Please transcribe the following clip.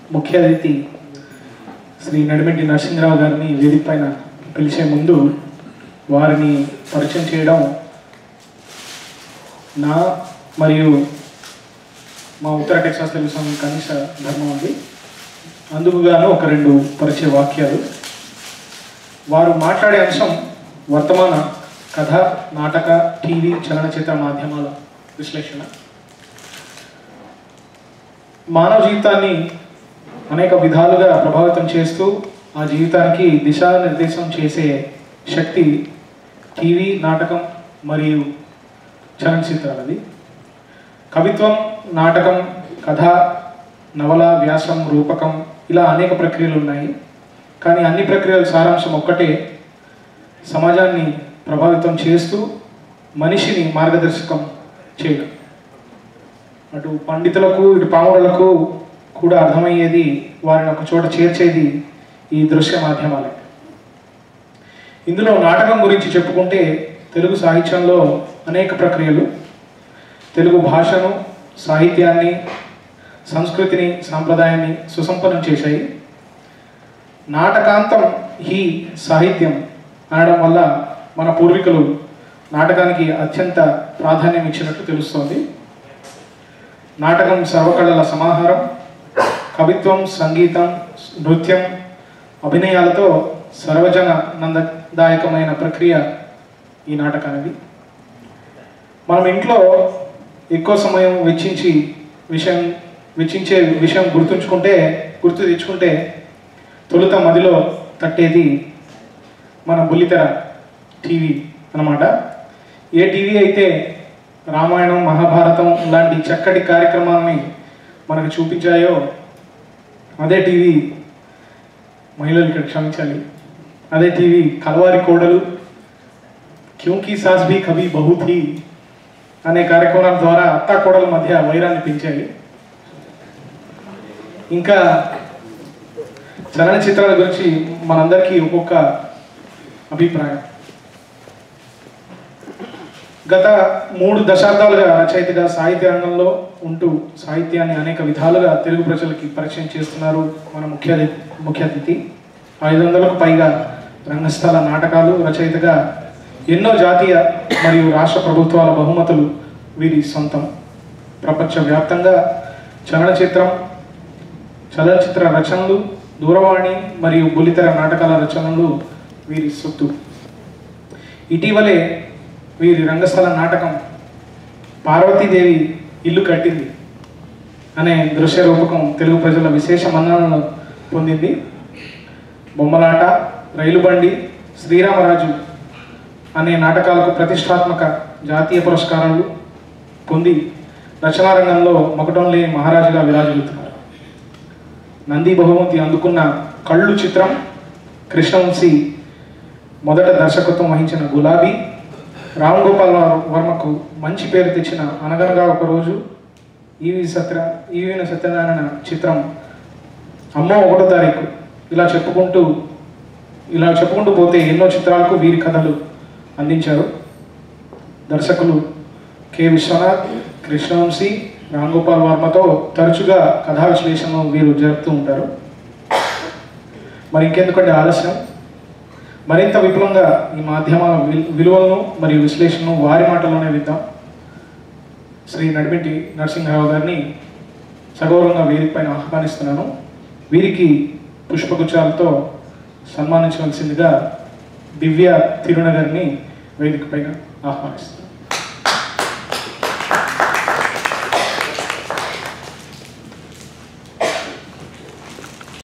ముఖ్య అతిథి శ్రీ నడిమిటి నరసింహరావు గారిని వేదిక పైన పిలిచే ముందు వారిని పరిచయం చేయడం నా మరియు మా ఉత్తర టెక్సాస్ తెలుగు సంఘం కనీస ధర్మం ఉంది. అందుకు గాను ఒక 2 పరిచయ వాక్యాలు. వారు మాట్లాడే అంశం వర్తమాన కథ, నాటక, టీవీ, చలనచిత్ర మాధ్యమాల విశ్లేషణ. మానవ జీవితాన్ని అనేక విధాలుగా ప్రభావితం చేస్తూ ఆ జీవితానికి దిశానిర్దేశం చేసే శక్తి టీవీ, నాటకం మరియు చలనచిత్రాలది. కవిత్వం, నాటకం, కథ, నవల, వ్యాసం, రూపకం ఇలా అనేక ప్రక్రియలు ఉన్నాయి. కానీ అన్ని ప్రక్రియల సారాంశం ఒక్కటే, సమాజాన్ని ప్రభావితం చేస్తూ మనిషిని మార్గదర్శకం చేయడం. అటు పండితులకు ఇటు పామరులకు కూడా అర్థమయ్యేది, వారిని ఒక చోట చేర్చేది ఈ దృశ్య మాధ్యమాలే. ఇందులో నాటకం గురించి చెప్పుకుంటే తెలుగు సాహిత్యంలో అనేక ప్రక్రియలు తెలుగు భాషను, సాహిత్యాన్ని, సంస్కృతిని, సాంప్రదాయాన్ని సుసంపన్నం చేశాయి. నాటకాంతం ఈ సాహిత్యం అనడం వల్ల మన పూర్వీకులు నాటకానికి అత్యంత ప్రాధాన్యం ఇచ్చినట్టు తెలుస్తోంది. నాటకం సర్వకళల సమాహారం. కవిత్వం, సంగీతం, నృత్యం, అభినయాలతో సర్వజనానందదాయకమైన ప్రక్రియ ఈ నాటకానికి. మనం ఇంట్లో ఎక్కువ సమయం వెచ్చించే విషయం గుర్తు తెచ్చుకుంటే తొలుత మదిలో తట్టేది మన బుల్లితెర టీవీ అన్నమాట. ఏ టీవీ అయితే రామాయణం, మహాభారతం లాంటి చక్కటి కార్యక్రమాలని మనకు చూపించాయో అదే టీవీ, మహిళలు ఇక్కడ క్షమించాలి, అదే టీవీ కలవారి కోడలు, క్యూంకీ సాస్ భీ కభీ బహూ థీ అనే కార్యక్రమాల ద్వారా అత్తా కోడల మధ్య వైరాన్ని పెంచాయి. ఇంకా చలనచిత్రాల గురించి మనందరికీ ఒక్కొక్క అభిప్రాయం. గత 3 దశాబ్దాలుగా రచయితగా సాహిత్య రంగంలో ఉంటూ సాహిత్యాన్ని అనేక విధాలుగా తెలుగు ప్రజలకి పరిచయం చేస్తున్నారు మన ముఖ్య అతిథి. 500కు పైగా రంగస్థల నాటకాలు, రచయితగా ఎన్నో జాతీయ మరియు రాష్ట్ర ప్రభుత్వాల బహుమతులు వీరి సొంతం. ప్రపంచవ్యాప్తంగా చలనచిత్ర రచనలు, దూరవాణి మరియు బుల్లితెర నాటకాల రచనలు వీరి సొత్తు. ఇటీవలే వీరి రంగస్థల నాటకం పార్వతీదేవి ఇల్లు కట్టింది అనే దృశ్య రూపకం తెలుగు ప్రజల విశేష మన్ననలను పొందింది. బొమ్మలాట, రైలుబండి, శ్రీరామరాజు అనే నాటకాలకు ప్రతిష్టాత్మక జాతీయ పురస్కారాలు పొంది రచనారంగంలో మకుటం లేని మహారాజుగా విరాజిల్లుతున్నారు. నంది బహుమతి అందుకున్న కళ్ళు చిత్రం, కృష్ణవంశీ మొదట దర్శకత్వం వహించిన గులాబీ, రామ్ గోపాల్ వర్మకు మంచి పేరు తెచ్చిన అనగనగా ఒక రోజు, ఈవి సత్యనారాయణ చిత్రం అమ్మో 1వ తారీఖు, ఇలా చెప్పుకుంటూ పోతే ఎన్నో చిత్రాలకు వీరి కథలు అందించారు. దర్శకులు కె విశ్వనాథ్, కృష్ణవంశీ, రామ్ గోపాల్ వర్మతో తరచుగా కథా విశ్లేషణను వీరు జరుపుతూ ఉంటారు. మరి ఇంకెందుకంటే ఆలస్యం, మరింత విపులంగా ఈ మాధ్యమాల విలువలను మరియు విశ్లేషణను వారి మాటల్లోనే విద్దాం. శ్రీ నడిమిటి నరసింహరావు గారిని సగౌరవంగా వేదిక పైన ఆహ్వానిస్తున్నాను. వీరికి పుష్పగుచ్చాలతో సన్మానించవలసిందిగా దివ్య తిరుణ గారిని వేదిక పైన ఆహ్వానిస్తున్నాను.